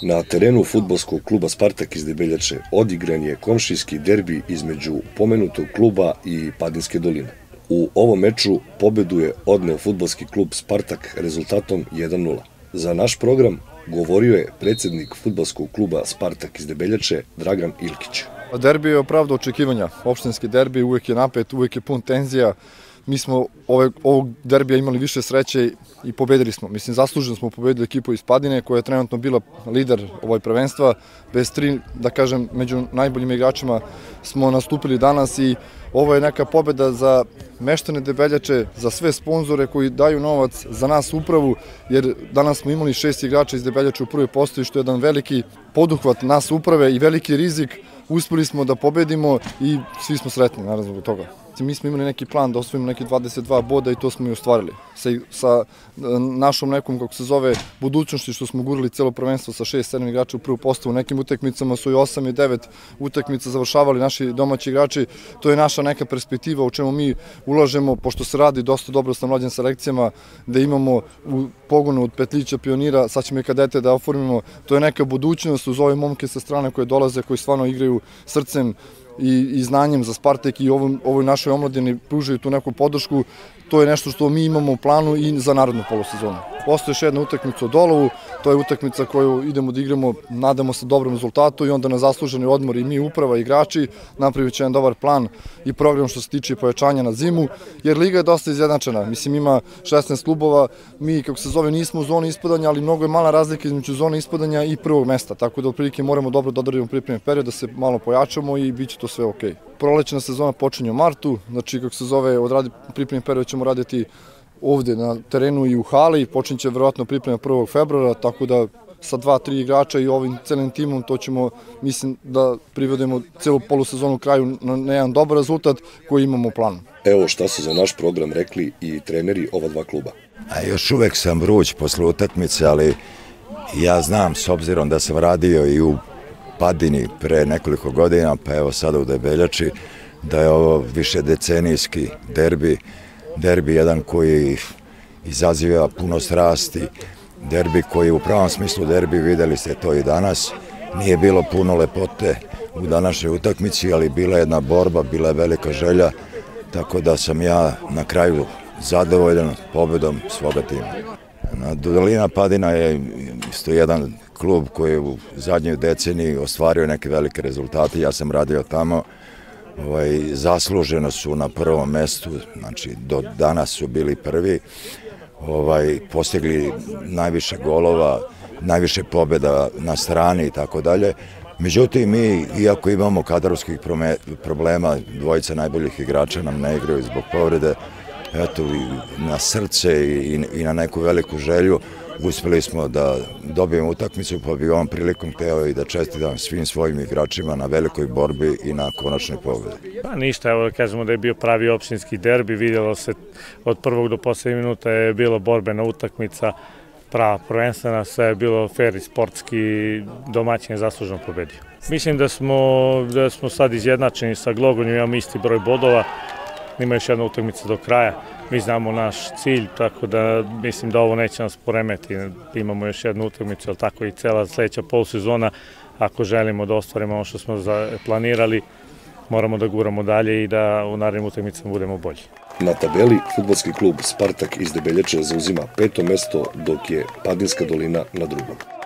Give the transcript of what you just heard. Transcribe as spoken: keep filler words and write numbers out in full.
Na terenu fudbalskog kluba Spartak iz Debeljače odigran je komšijski derbi između pomenutog kluba i Padinske doline. U ovom meču pobedu je odneo fudbalski klub Spartak rezultatom jedan nula. Za naš program govorio je predsjednik fudbalskog kluba Spartak iz Debeljače Dragan Ilkić. Derbi je opravdao očekivanja. Opštinski derbi uvijek je napet, uvijek je pun tenzija. Mi smo ove, ovog derbija imali više sreće i pobedili smo. Mislim, zasluženo smo pobedili ekipu iz Padine koja je trenutno bila lider ovoj prvenstva. Bez tri, da kažem, među najboljim igračima smo nastupili danas i ovo je neka pobeda za meštane Debeljače, za sve sponzore koji daju novac, za nas upravu, jer danas smo imali šest igrača iz Debeljače u prvoj postavi, što je jedan veliki poduhvat nas uprave i veliki rizik. Uspeli smo da pobedimo i svi smo sretni, naravno, zbog toga. Mi smo imali neki plan da osvojimo neki dvadeset dva boda i to smo i ostvarili. Sa, sa našom nekom, kako se zove, budućnosti što smo gurali celo prvenstvo sa šest sedam igrača u prvu postavu. U nekim utakmicama su i osam i devet utakmica završavali naši domaći igrači. To je naša neka perspektiva u čemu mi ulažemo, pošto se radi dosta dobro sa mlađim selekcijama, da imamo u pogonu od petlića pionira, sad ćemo i kadete da oformimo. To je neka budućnost uz ove momke sa strane koje dolaze, koji stvarno igraju srcem i, i znanjem za Spartak i ovoj, ovoj našoj omladini pružaju tu neku podršku. To je nešto što mi imamo u planu i za narodnu polosezonu. Postoje još jedna utakmica u Dolovu, to je utakmica koju idemo da igramo, nadamo se dobrom rezultatu i onda na zasluženi odmor i mi uprava i igrači napravit će jedan dobar plan i program što se tiče pojačanja na zimu, jer liga je dosta izjednačena. Mislim, ima šesnaest klubova, mi, kako se zove, nismo u zoni ispadanja, ali mnogo je mala razlika između zone ispadanja i prvog mesta, tako da otprilike moramo dobro da odradimo pripremni period, da se malo pojačamo i bit će to sve okej. Prolećna sezona počinje u martu, znači, kako se zove, odradi pripremni period ćemo raditi ovde na terenu i u hali, počinje će verovatno priprema prvog februara, tako da sa dva, tri igrača i ovim celim timom to ćemo, mislim, da privedemo celu polusezonu kraju na jedan dobar rezultat koji imamo u planu. Evo šta su za naš program rekli i treneri ova dva kluba. A još uvek sam vruć posle utakmice, ali ja znam, s obzirom da sam radio i u Padini pre nekoliko godina, pa evo sada u Debeljači, da je ovo više decenijski derbi, derbi jedan koji izaziva puno strasti, derbi koji u pravom smislu derbi, videli ste to i danas, nije bilo puno lepote u današnjoj utakmici, ali bila je jedna borba, bila je velika želja, tako da sam ja na kraju zadovoljan pobedom svoga tima. Dolina Padina je isto jedan klub koji je u zadnjoj deceniji ostvario neke velike rezultate, ja sam radio tamo. Ovaj, zasluženo su na prvom mestu, znači do danas su bili prvi, ovaj, postigli najviše golova, najviše pobjeda na strani i tako dalje. Međutim, mi, iako imamo kadrovskih problema, dvojica najboljih igrača nam ne igraju zbog povrede, eto, na srce i, i na neku veliku želju uspeli smo da dobijemo utakmicu, pa bi ovom prilikom hteo i da čestitam svim svojim igračima na velikoj borbi i na konačnoj pobedi. Pa ništa, evo da kažemo da je bio pravi opštinski derbi, vidjelo se od prvog do poslednjeg minuta je bila borbena utakmica, prava prvenstvena, sve je bilo fair i sportski, domaćin je zasluženo pobedio. Mislim da smo, da smo sad izjednačeni sa Glogonjom, imamo isti broj bodova, ima još jedna utakmica do kraja. Mi znamo naš cilj, tako da mislim da ovo neće nas poremeti. Imamo još jednu utakmicu, ali tako i cela sledeća polusezona. Ako želimo da ostvarimo ono što smo planirali, moramo da guramo dalje i da u narednim utakmicama budemo bolji. Na tabeli fudbalski klub Spartak iz Debeljače zauzima peto mesto, dok je Padinska dolina na drugom.